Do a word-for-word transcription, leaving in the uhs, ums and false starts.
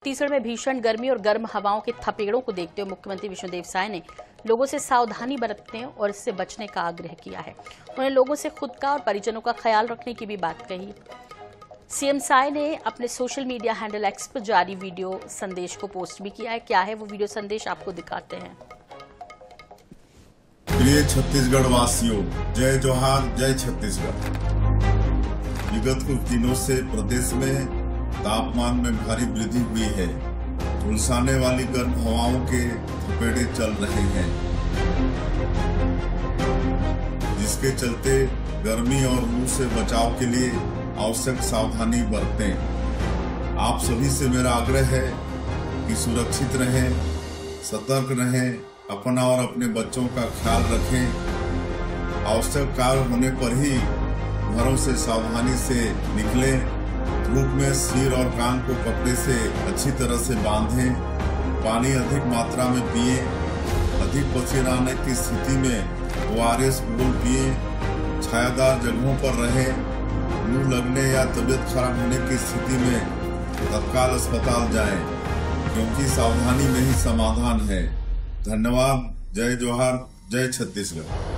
छत्तीसगढ़ में भीषण गर्मी और गर्म हवाओं के थपेड़ों को देखते हुए मुख्यमंत्री विष्णुदेव साय ने लोगों से सावधानी बरतने और इससे बचने का आग्रह किया है। उन्होंने लोगों से खुद का और परिजनों का ख्याल रखने की भी बात कही। सीएम साय ने अपने सोशल मीडिया हैंडल एक्स पर जारी वीडियो संदेश को पोस्ट भी किया है। क्या है वो वीडियो संदेश, आपको दिखाते हैं। प्रिय छत्तीसगढ़ वासियों, जय जोहार, जय छत्तीसगढ़। विगत कुछ दिनों से प्रदेश में तापमान में भारी वृद्धि हुई है। झुलसाने वाली गर्म हवाओं के थपेड़े चल रहे हैं, जिसके चलते गर्मी और लू से बचाव के लिए आवश्यक सावधानी बरतें। आप सभी से मेरा आग्रह है कि सुरक्षित रहें, सतर्क रहें, अपना और अपने बच्चों का ख्याल रखें। आवश्यक कार्य होने पर ही घरों से सावधानी से निकलें। धूप में सिर और कान को कपड़े से अच्छी तरह से बांधें। पानी अधिक मात्रा में पिएं। अधिक पसीना आने की स्थिति में ओ आर एस घोल पिएं। छायादार जगहों पर रहें। लू लगने या तबीयत खराब होने की स्थिति में तत्काल अस्पताल जाएं, क्योंकि सावधानी में ही समाधान है। धन्यवाद। जय जोहार, जय छत्तीसगढ़।